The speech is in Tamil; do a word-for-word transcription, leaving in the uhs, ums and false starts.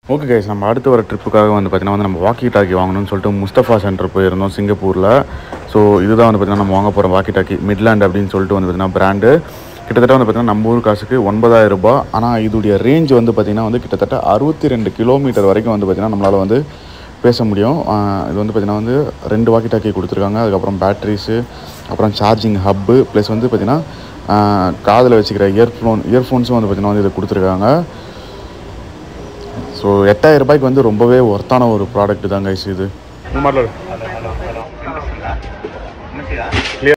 ஓகே கைஸ், நம்ம அடுத்த ஒரு ட்ரிப்புக்காக வந்து பார்த்திங்கன்னா வந்து நம்ம வாக்கி டாக்கி வாங்கணும்னு சொல்லிட்டு முஸ்தஃபா சென்டர் போயிருந்தோம் சிங்கப்பூரில். ஸோ இதுதான் வந்து பார்த்திங்கன்னா நம்ம வாங்க போகிற வாக்கி டாக்கி மிட்லேண்ட் அப்படின்னு சொல்லிட்டு வந்து பார்த்திங்கன்னா பிராண்டு. கிட்டத்தட்ட வந்து பார்த்திங்கன்னா நம்ம ஊர் காசுக்கு ஒன்பதாயிரம் ரூபாய். ஆனால் இதோடைய ரேஞ்ச் வந்து பார்த்திங்கன்னா வந்து கிட்டத்தட்ட அறுபத்தி ரெண்டு கிலோமீட்டர் வரைக்கும் வந்து பார்த்திங்கன்னா நம்மளால் வந்து பேச முடியும். இது வந்து பார்த்திங்கன்னா வந்து ரெண்டு வாக்கி டாக்கி கொடுத்துருக்காங்க. அதுக்கப்புறம் பேட்ரிஸு, அப்புறம் சார்ஜிங் ஹப்பு, ப்ளஸ் வந்து பார்த்திங்கன்னா காதில் வச்சுக்கிற இயர்ஃபோன் இயர்ஃபோன்ஸும் வந்து பார்த்திங்கன்னா வந்து இதை கொடுத்துருக்காங்க. ஸோ எட்டாயிரம் ரூபாய்க்கு வந்து ரொம்பவே ஒர்த்தான ஒரு ப்ராடக்ட் தான் கைஸ் இது.